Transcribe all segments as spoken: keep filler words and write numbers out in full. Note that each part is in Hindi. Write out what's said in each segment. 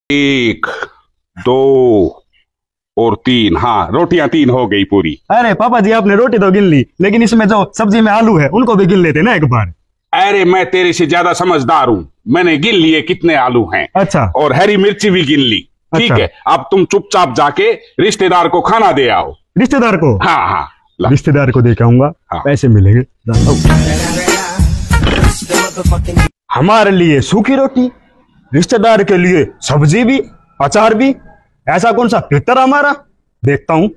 एक, दो और तीन। हाँ, रोटियां तीन हो गई पूरी। अरे पापा जी, आपने रोटी तो गिन ली, लेकिन इसमें जो सब्जी में आलू है उनको भी गिन लेते ना एक बार। अरे मैं तेरे से ज्यादा समझदार हूँ, मैंने गिन लिए कितने आलू हैं। अच्छा। और हरी मिर्ची भी गिन ली। ठीक अच्छा। है, अब तुम चुपचाप जाके रिश्तेदार को खाना दे आओ। रिश्तेदार को? हाँ हाँ, रिश्तेदार को दे के आऊंगा। हाँ। पैसे मिलेंगे। हमारे लिए सूखी रोटी, रिश्तेदार के लिए सब्जी भी, अचार भी। ऐसा कौन सा पितर हमारा, देखता हूँ।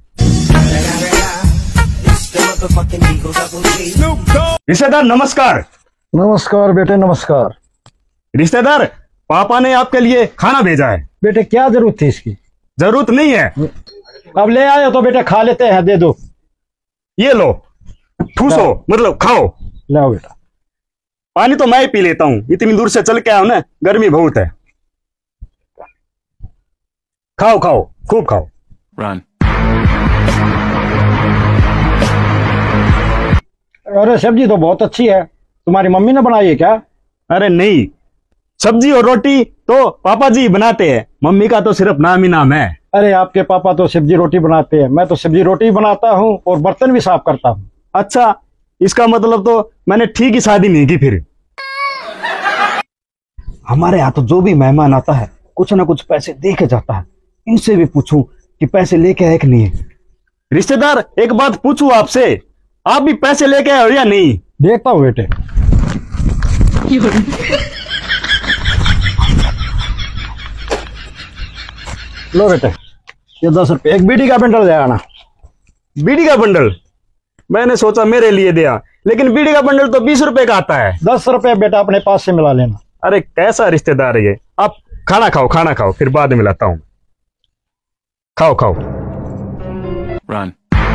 रिश्तेदार नमस्कार। नमस्कार बेटे, नमस्कार। रिश्तेदार, पापा ने आपके लिए खाना भेजा है। बेटे क्या जरूरत थी इसकी? जरूरत नहीं है। अब ले आए तो बेटे खा लेते हैं, दे दो। ये लो, ठूसो, मतलब खाओ। लाओ बेटा। पानी तो मैं ही पी लेता हूँ, इतनी दूर से चल के आओ ना, गर्मी बहुत है। खाओ खाओ, खूब खाओ। Run. अरे सब्जी तो बहुत अच्छी है, तुम्हारी मम्मी ने बनाई है क्या? अरे नहीं, सब्जी और रोटी तो पापा जी बनाते हैं, मम्मी का तो सिर्फ नाम ही नाम है। अरे आपके पापा तो सब्जी रोटी बनाते हैं, मैं तो सब्जी रोटी बनाता हूँ और बर्तन भी साफ करता हूँ। अच्छा, इसका मतलब तो मैंने ठीक ही शादी नहीं की फिर। हमारे यहाँ तो जो भी मेहमान आता है कुछ ना कुछ पैसे दे के जाता है। इनसे भी पूछूं कि पैसे लेके आए कि नहीं। रिश्तेदार, एक बात पूछूं आपसे, आप भी पैसे लेके आए हो या नहीं? देखता हूँ बेटे। लो बेटे, ये दस रुपए, एक बीड़ी का बंडल ले आना। बीड़ी का बंडल? मैंने सोचा मेरे लिए दिया, लेकिन बीड़ी का बंडल तो बीस रुपए का आता है। दस रुपए बेटा अपने पास से मिला लेना। अरे कैसा रिश्तेदार है ये। आप खाना खाओ, खाना खाओ, फिर बाद में मिलाता हूँ। खाओ खाओ। Run.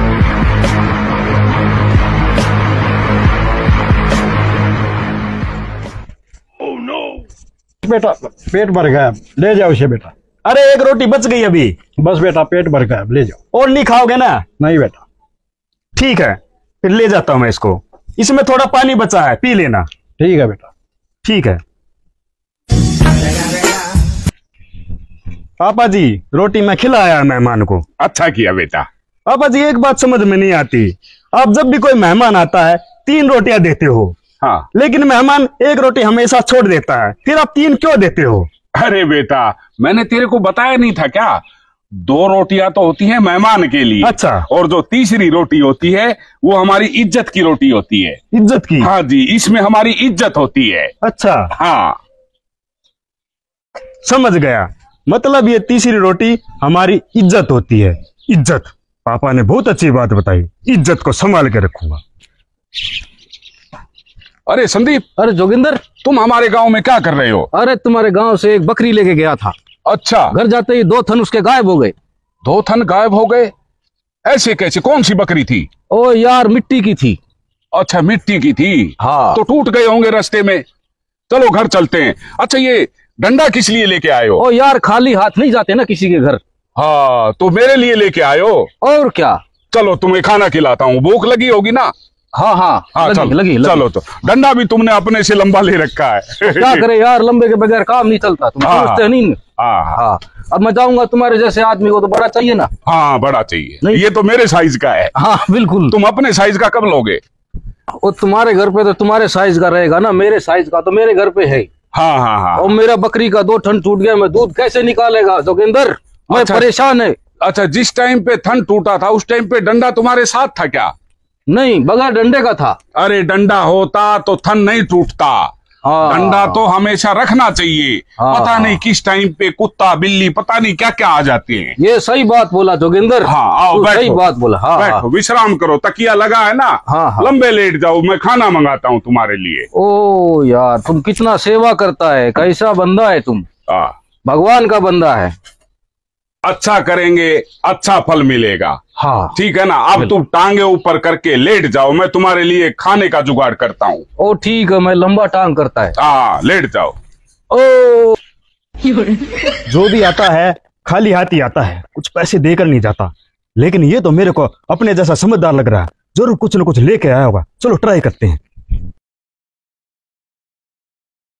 Oh no! बेटा पेट भर गया, ले जाओ इसे बेटा। अरे एक रोटी बच गई अभी। बस बेटा पेट भर गया, ले जाओ। और नहीं खाओगे ना? नहीं बेटा। ठीक है, फिर ले जाता हूं मैं इसको। इसमें थोड़ा पानी बचा है, पी लेना। ठीक है बेटा। ठीक है। पापा जी, रोटी मैं खिलाया मेहमान को। अच्छा किया बेटा। पापा जी, एक बात समझ में नहीं आती, आप जब भी कोई मेहमान आता है तीन रोटियां देते हो। हाँ, लेकिन मेहमान एक रोटी हमेशा छोड़ देता है, फिर आप तीन क्यों देते हो? अरे बेटा, मैंने तेरे को बताया नहीं था क्या? दो रोटियां तो होती हैं मेहमान के लिए। अच्छा। और जो तीसरी रोटी होती है वो हमारी इज्जत की रोटी होती है। इज्जत की? हाँ जी, इसमें हमारी इज्जत होती है। अच्छा। हाँ, समझ गया, मतलब ये तीसरी रोटी हमारी इज्जत होती है। इज्जत, पापा ने बहुत अच्छी बात बताई, इज्जत को संभाल के रखूंगा। अरे संदीप। अरे जोगिंदर, तुम हमारे गांव में क्या कर रहे हो? अरे तुम्हारे गांव से एक बकरी लेके गया था। अच्छा। घर जाते ही दो थन उसके गायब हो गए। दो थन गायब हो गए? ऐसे कैसे? कौन सी बकरी थी? ओ यार, मिट्टी की थी। अच्छा, मिट्टी की थी। हाँ। तो टूट गए होंगे रास्ते में। चलो घर चलते हैं। अच्छा, ये डंडा किस लिए लेके आए हो? ओ यार, खाली हाथ नहीं जाते ना किसी के घर। हाँ, तो मेरे लिए लेके आए हो? और क्या। चलो तुम्हें खाना खिलाता हूँ, भूख लगी होगी ना? हाँ हाँ, हाँ, लगी, चलो, लगी, लगी। चलो। तो डंडा भी तुमने अपने से लंबा ले रखा है। क्या करे यार, लंबे के बगैर काम नहीं चलता, तुम हाँ, समझते नहीं। हाँ हाँ। अब मैं जाऊंगा, तुम्हारे जैसे आदमी को तो बड़ा चाहिए ना। हाँ, बड़ा चाहिए। नहीं। ये तो मेरे साइज का है। हाँ बिल्कुल। तुम अपने साइज का कब लोगे? वो तुम्हारे घर पे तो तुम्हारे साइज का रहेगा ना, मेरे साइज का तो मेरे घर पे है। हाँ हाँ हाँ। और मेरा बकरी का दो ठन टूट गया, मैं दूध कैसे निकालेगा जोगिंदर, मैं अच्छा। परेशान है। अच्छा, जिस टाइम पे थन टूटा था उस टाइम पे डंडा तुम्हारे साथ था क्या? नहीं, बगैर डंडे का था। अरे डंडा होता तो थन नहीं टूटता। हाँ। डंडा तो हमेशा रखना चाहिए। हाँ, पता हाँ। नहीं किस टाइम पे कुत्ता बिल्ली पता नहीं क्या क्या आ जाते हैं। ये सही बात बोला जोगिंदर। हाँ, आओ तू बैठो। सही बात बोला। हाँ बैठो, हाँ। विश्राम करो, तकिया लगा है ना? हाँ, हाँ। लंबे लेट जाओ, मैं खाना मंगाता हूँ तुम्हारे लिए। ओ यार, तुम कितना सेवा करता है, कैसा बंदा है तुम, हाँ, भगवान का बंदा है। अच्छा करेंगे अच्छा फल मिलेगा। हाँ ठीक है ना? अब तुम टांगे ऊपर करके लेट जाओ, मैं तुम्हारे लिए खाने का जुगाड़ करता हूँ। ओ ठीक है, मैं लंबा टांग करता है। हाँ, लेट जाओ। ओ जो भी आता है खाली हाथ ही आता है, कुछ पैसे देकर नहीं जाता। लेकिन ये तो मेरे को अपने जैसा समझदार लग रहा है, जरूर कुछ न कुछ लेके आया होगा। चलो ट्राई करते हैं।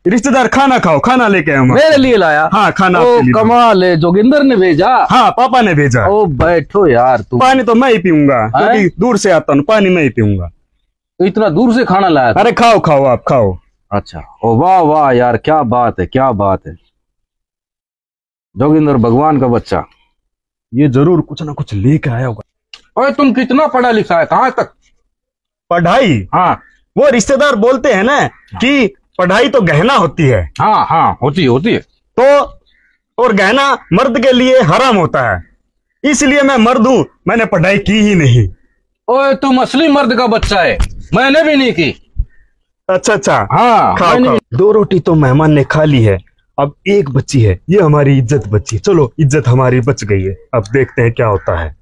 रिश्तेदार खाना खाओ, खाना लेके आया। मेरे लिए लाया? हाँ, खाना ओ आपके लिए। कमाल है, जोगिंदर ने भेजा? हाँ, पापा ने भेजा। ओ बैठो यार तुम। पानी तो मैं ही पीऊंगा, क्योंकि दूर से आता हूँ, पानी मैं ही पीऊंगा। तो इतना दूर से खाना लाया? अरे खाओ खाओ, आप खाओ। अच्छा, ओ वाह वाह यार, क्या बात है, क्या बात है। जोगिंदर भगवान का बच्चा, ये जरूर कुछ ना कुछ लेके आया होगा। ओए तुम कितना पढ़ा लिखा है, कहाँ तक? पढ़ाई? हाँ वो रिश्तेदार बोलते हैं ना कि पढ़ाई तो गहना होती है। हाँ हाँ, होती है होती है। तो और गहना मर्द के लिए हराम होता है, इसलिए मैं मर्द हूं, मैंने पढ़ाई की ही नहीं। ओए तुम असली मर्द का बच्चा है, मैंने भी नहीं की। अच्छा अच्छा, हाँ खाओ मैंने खाओ। दो रोटी तो मेहमान ने खा ली है, अब एक बची है, ये हमारी इज्जत बची। चलो, इज्जत हमारी बच गई है, अब देखते हैं क्या होता है।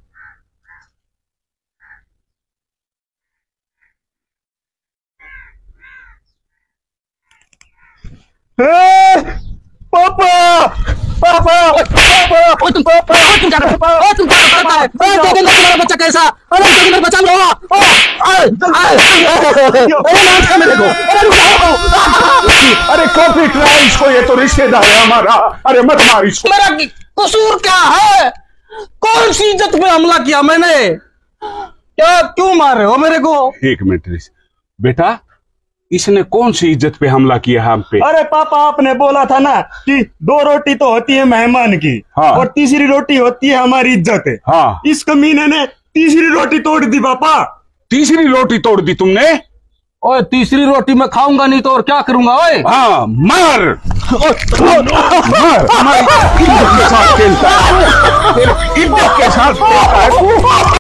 ए, पापा पापा पापा ओ तुम ओ तुम क्या कर ओ तुम क्या करता है? ओ जोगिंदर तुम्हारा बच्चा कैसा? अरे जोगिंदर बचा लो। ओ अरे नाच का मेरे को, अरे रुक जाओ। अरे कॉफी ट्राई इसको, ये तो रिश्तेदार है हमारा। अरे मत मार इसको। मेरा कसूर क्या है? कौन सी इज्जत पे हमला किया मैंने? क्या क्यों मार रहे हो मेरे को? एक मिनट रिश- बेटा, इसने कौन सी इज्जत पे हमला किया है हम पे? अरे पापा, आपने बोला था ना कि दो रोटी तो होती है मेहमान की, हाँ। और तीसरी रोटी होती है हमारी इज्जत। हाँ, इस कमीने ने तीसरी रोटी तोड़ दी पापा। तीसरी रोटी तोड़ दी तुमने? ओए तीसरी रोटी मैं खाऊंगा नहीं तो और क्या करूंगा? ओए हाँ, मार मार। हमारी इज्जत के साथ खेलता है, तेरे इज्जत के साथ खेलता है।